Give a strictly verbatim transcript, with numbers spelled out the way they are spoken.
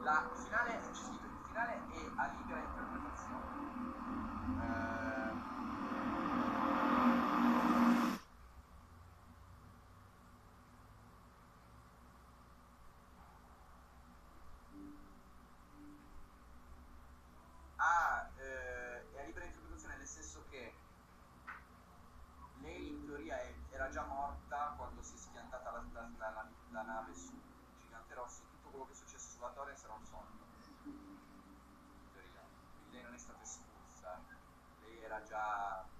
La finale, c'è scritto il finale è a libera interpretazione. Eh, ah, eh, è a libera interpretazione nel senso che lei in teoria è- era già morta quando si è schiantata la, la- la- la nave su Gigante Rosso. Tutto quello che è successo sulla Torres era un sogno, in teoria. Quindi lei non è stata espulsa, lei era già